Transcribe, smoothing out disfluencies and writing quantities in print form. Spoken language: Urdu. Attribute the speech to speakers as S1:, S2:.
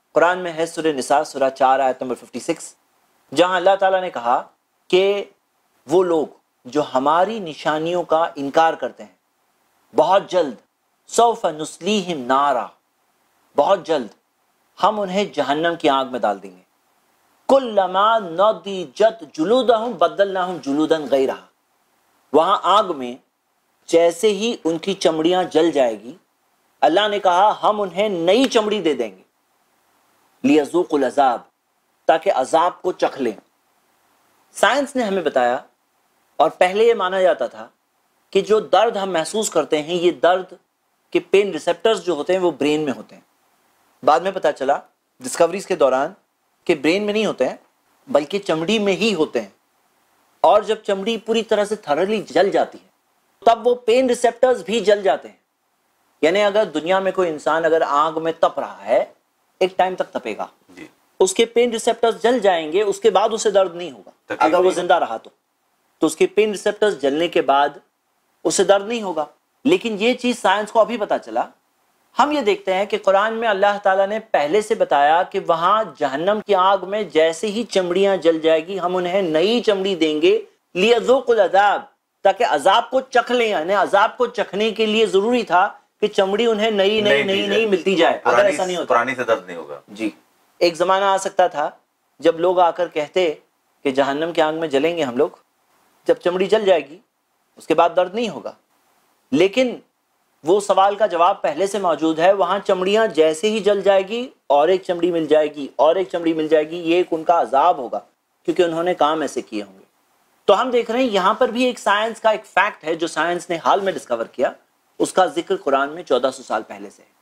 S1: قرآن میں ہے سورہ نساء سورہ 4 آیت نمبر 56، جہاں اللہ تعالیٰ نے کہا کہ وہ لوگ جو ہماری نشانیوں کا انکار کرتے ہیں بہت جلد سوف نصلیہم نارا، بہت جلد ہم انہیں جہنم کی آگ میں ڈال دیں گے، کلما نضجت جلودہم بدلناہم جلودا غیرہا، وہاں آگ میں جیسے ہی ان کی چمڑیاں جل جائے گی اللہ نے کہا ہم انہیں نئی چمڑی دے دیں گے، لیذوقوا العذاب، تاکہ عذاب کو چکھ لیں۔ سائنس نے ہمیں بتایا، اور پہلے یہ مانا جاتا تھا کہ جو درد ہم محسوس کرتے ہیں یہ درد کے پین ریسپٹرز جو ہوتے ہیں وہ برین میں ہوتے ہیں۔ بعد میں پتہ چلا ڈسکوریز کے دوران کہ برین میں نہیں ہوتے ہیں بلکہ چمڑی میں ہی ہوتے ہیں، اور جب چمڑی پوری طرح سے تھرلی جل جاتی ہے تب وہ پین ریسپٹرز بھی جل جاتے ہیں۔ یعنی اگر دنیا میں کوئی انسان اگر آگ میں تپ رہا ہے ایک ٹائم تک تپے گا، اس کے پین ریسپٹرز جل جائیں گے، اس کے بعد اسے درد نہیں ہوگا اگر وہ زندہ رہا تو اس کے پین ریسپٹرز جلنے کے بعد اسے درد نہیں ہوگا۔ لیکن یہ چیز سائنس کو ابھی پتہ چلا۔ ہم یہ دیکھتے ہیں کہ قرآن میں اللہ تعالیٰ نے پہلے سے بتایا کہ وہاں جہنم کی آگ میں جیسے ہی چمڑیاں جل جائے گی ہم انہیں نئی چمڑی دیں گے، لیذوقوا العذاب، تاکہ عذاب کو چکھ لیں۔ یعنی عذاب کو چکھنے کے لیے ضروری تھا کہ چمڑی انہیں نئی ملتی جائے، اگر ایسا نہیں ہوتا
S2: پرانی سے درد نہیں ہوگا۔
S1: جی، ایک زمانہ آ سکتا تھا جب لوگ آ کر کہتے کہ جہنم کی آگ میں جلیں گے ہم لوگ، جب چمڑی جل جائے گی اس کے بعد درد نہیں ہوگا، لیکن وہ سوال کا جواب پہلے سے موجود ہے۔ وہاں چمڑیاں جیسے ہی جل جائے گی اور ایک چمڑی مل جائے گی اور ایک چمڑی مل جائے گی، یہ ایک ان کا عذاب ہوگا کیونکہ انہوں نے کام ایسے کیے ہوں گے۔ تو ہم دیکھ رہے ہیں یہاں پر بھی ایک سائنس کا ایک فیکٹ ہے جو سائنس نے حال میں ڈسکور کیا، اس کا ذکر قرآن میں 1400 سال پہلے سے ہے۔